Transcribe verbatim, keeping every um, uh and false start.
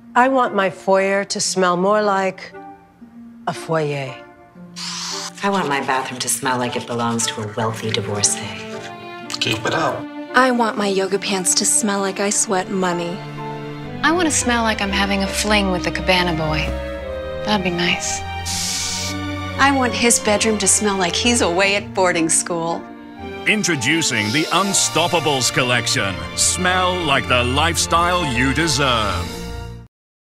I want my foyer to smell more like a foyer. I want my bathroom to smell like it belongs to a wealthy divorcee. Keep it up. I want my yoga pants to smell like I sweat money. I want to smell like I'm having a fling with the cabana boy. That'd be nice. I want his bedroom to smell like he's away at boarding school. Introducing the Unstopables collection. Smell like the lifestyle you deserve.